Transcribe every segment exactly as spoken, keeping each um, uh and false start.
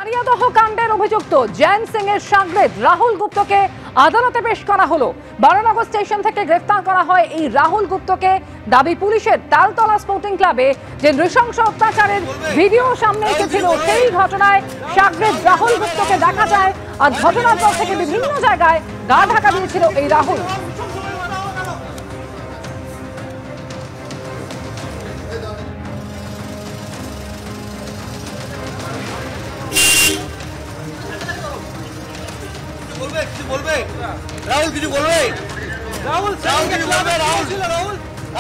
দাঁড়িয়াদহ কাণ্ডের অভিযুক্ত জয়ন্ত সিং এর সাংবাদিক রাহুল গুপ্তকে আদালতে পেশ করা হলো। বারানগর স্টেশন থেকে গ্রেফতার করা হয় এই রাহুল গুপ্তকে। দাবি পুলিশের তালতলা স্পোর্টিং ক্লাবে যে নৃশংস অত্যাচারের ভিডিও সামনে এসেছিল সেই ঘটনায় সাংবাদিক রাহুল গুপ্তকে দেখা যায়। আর ঘটনার পর থেকে বিভিন্ন জায়গায় গা ঢাকা দিয়েছিল এই রাহুল। রাহুল কিছু বলবে? রাহুল রাহুল কিছু বলবে? রাহুল রাহুল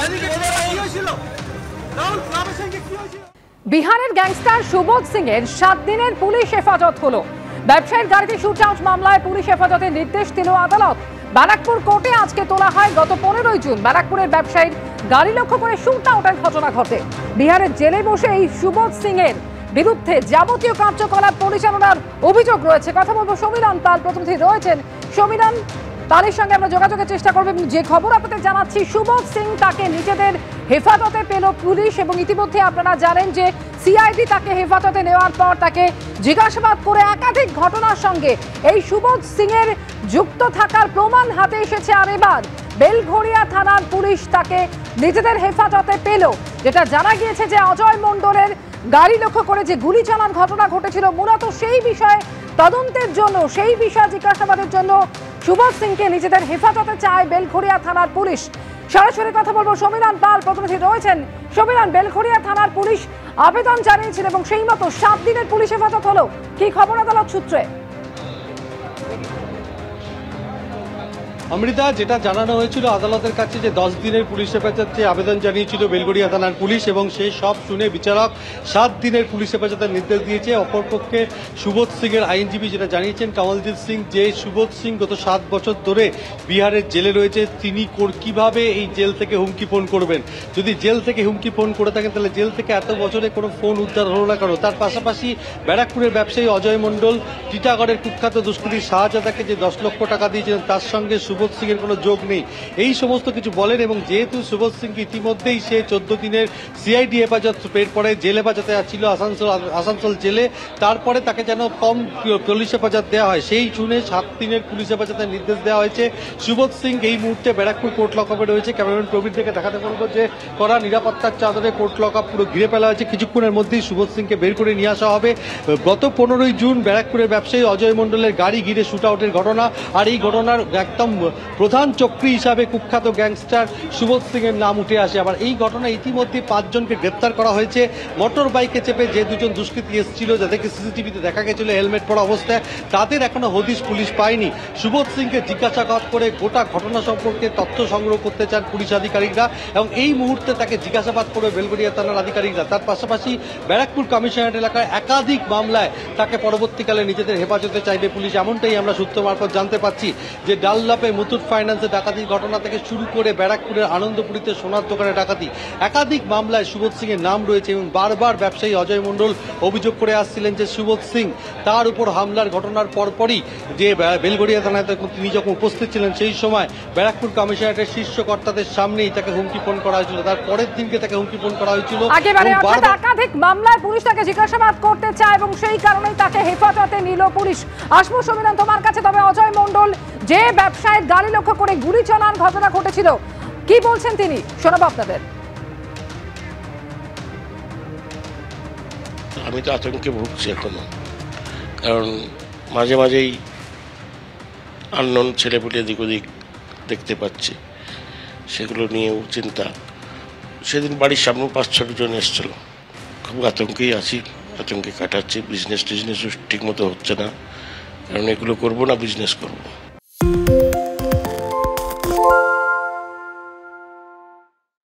বিহারের গ্যাংস্টার সুবোধ সিং এর সাত দিনের পুলিশ হেফাজত হলো। ব্যবসায়ীর গাড়িতে শুট আউট মামলায় পুলিশ হেফাজতের নির্দেশ দিল আদালত। ব্যারাকপুর কোর্টে আজকে তোলা হয় গত পনেরোই জুন ব্যারাকপুরের ব্যবসায়ীর গাড়ি লক্ষ্য করে শুট আউটের ঘটনা ঘটে। বিহারের জেলে বসে এই সুবোধ সিং এর বিরুদ্ধে যাবতীয় কার্যকলাপ পরিচালনার অভিযোগ রয়েছে। কথা বলবো সমীরণ পাল, প্রতিনিধি রয়েছেন। সমীরণ, তাদের সঙ্গে আমরা যোগাযোগের চেষ্টা করব। যে খবর আপনাদের জানাচ্ছি, সুবোধ সিং তাকে নিজেদের হেফাজতে পেল পুলিশ এবং ইতিমধ্যে আপনারা জানেন যে সিআইডি তাকে হেফাজতে নেওয়ার পর তাকে জিজ্ঞাসাবাদ করে একাধিক ঘটনার সঙ্গে এই সুবোধ সিং এর যুক্ত থাকার প্রমাণ হাতে এসেছে। আর এবার বেলঘড়িয়া থানার পুলিশ তাকে নিজেদের হেফাজতে পেল। যেটা জানা গিয়েছে যে অজয় মণ্ডলের গাড়ি লক্ষ্য করে যে গুলি চালানোর ঘটনা ঘটেছিল, মূলত সেই বিষয়ে তদন্তের জন্য, সেই বিষয়ে জিজ্ঞাসাবাদের জন্য সুবোধ সিংকে নিজেদের হেফাজতে চায় বেলঘড়িয়া থানার পুলিশ। সরাসরি কথা বলবো সমীরণ পাল, প্রতিনিধি রয়েছেন। সমীরণ, বেলঘড়িয়া থানার পুলিশ আবেদন জানিয়েছিল এবং সেই মতো সাত দিনের পুলিশ হেফাজত হলো, কি খবর আদালত সূত্রে? অমৃতা, যেটা জানানো হয়েছিল আদালতের কাছে যে দশ দিনের পুলিশ হেফাজতে আবেদন জানিয়েছিল বেলঘড়িয়া থানার পুলিশ এবং সেই সব শুনে বিচারক সাত দিনের পুলিশ হেফাজতের নির্দেশ দিয়েছে। অপরপক্ষে সুবোধ সিং এর আইনজীবী যেটা জানিয়েছেন কমলজিৎ সিং, যে সুবোধ সিং গত সাত বছর ধরে বিহারের জেলে রয়েছে, তিনি কিভাবে এই জেল থেকে হুমকি ফোন করবেন। যদি জেল থেকে হুমকি ফোন করে থাকেন তাহলে জেল থেকে এত বছরে কোনো ফোন উদ্ধার হলো না কেন? তার পাশাপাশি ব্যারাকপুরের ব্যবসায়ী অজয় মণ্ডল টিটাগড়ের কুখ্যাত দুষ্কৃতী শাহজাদাকে যে দশ লক্ষ টাকা দিয়েছিলেন তার সঙ্গে সুবোধ সিং এর কোনো যোগ নেই, এই সমস্ত কিছু বলেন। এবং যেহেতু সুবোধ সিং ইতিমধ্যেই সে চোদ্দ দিনের সিআইডি হেফাজত পেট পরে জেল হেফাজতে ছিল আসানসোল আসানসোল জেলে, তারপরে তাকে যেন কম পুলিশ হেফাজত দেওয়া হয়, সেই শুনে সাত দিনের পুলিশ হেফাজতের নির্দেশ দেওয়া হয়েছে। সুবোধ সিং এই মুহূর্তে ব্যারাকপুর কোর্ট লকআপে রয়েছে। ক্যামেরাম্যান প্রবীর থেকে দেখাতে বলবো যে কড়া নিরাপত্তার চাদরে কোর্ট লকআপ পুরো ঘিরে ফেলা হয়েছে। কিছুক্ষণের মধ্যেই সুবোধ সিংকে বের করে নিয়ে আসা হবে। গত পনেরোই জুন ব্যারাকপুরের ব্যবসায়ী অজয় মণ্ডলের গাড়ি ঘিরে শুট আউটের ঘটনা, আর এই ঘটনার একদম প্রধান চক্রী হিসাবে কুখ্যাত গ্যাংস্টার সুবোধ সিং এর নাম উঠে আসে। আবার এই ঘটনায় ইতিমধ্যে পাঁচজনকে গ্রেপ্তার করা হয়েছে। মোটর বাইকে চেপে যে দুজন দুষ্কৃতী এসেছিল, যাদেরকে সিসিটিভিতে দেখা গেছিল হেলমেট পরা অবস্থায়, তাদের এখনো হদিশ পুলিশ পায়নি। সুবোধ সিংকে জিজ্ঞাসাবাদ করে গোটা ঘটনা সম্পর্কে তথ্য সংগ্রহ করতে চান পুলিশ আধিকারিকরা এবং এই মুহূর্তে তাকে জিজ্ঞাসাবাদ করবে বেলঘড়িয়া থানার আধিকারিকরা। তার পাশাপাশি ব্যারাকপুর কমিশনারেট এলাকায় একাধিক মামলায় তাকে পরবর্তীকালে নিজেদের হেফাজতে চাইবে পুলিশ, এমনটাই আমরা সূত্র মারফত জানতে পারছি। যে ডাললাপে মুথুট ফাইন্যান্সের ডাকাতির ঘটনা থেকে শুরু করে ব্যারাকপুরের আনন্দপুরীতে সোনার দোকানে ডাকাতি, একাধিক মামলায় সুবোধ সিং এর নাম রয়েছে এবং বারবার ব্যবসায়ী অজয় মণ্ডল অভিযোগ করে আসছিলেন যে সুবোধ সিং তার উপর হামলার ঘটনার পরপরই যে বেলঘড়িয়া থানায় তিনি যখন উপস্থিত ছিলেন সেই সময় ব্যারাকপুর কমিশনারেটের শীর্ষ কর্তাদের সামনেই তাকে হুমকি ফোন করা হয়েছিল। তার পরের দিনকে তাকে হুমকি ফোন করা হয়েছিল। একাধিক মামলায় পুলিশ তাকে জিজ্ঞাসাবাদ করতে চায় এবং সেই কারণেই তাকে হেফাজতে নিল পুলিশ। আসবো সমীরণ তোমার কাছে। তবে অজয় মণ্ডল যে ব্যবসায়ীর গাড়ি লক্ষ্য করে গুলি চালানোর ঘটনা ঘটেছিল, কি বলছেন তিনি, শোনাবো আপনাদের। আমি তো আতঙ্কে ভুগছি এখনো, কারণ মাঝে মাঝেই আননোন ছেলেপুলে দিক ওদিক দেখতে পাচ্ছি, সেগুলো নিয়েও চিন্তা। সেদিন বাড়ির সামনে পাঁচ ছটা জন এসছিল, খুব আতঙ্কেই আছি, আতঙ্কে কাটাচ্ছি। বিজনেস টিজনেসও ঠিক মতো হচ্ছে না, কারণ এগুলো করবো না বিজনেস করবো।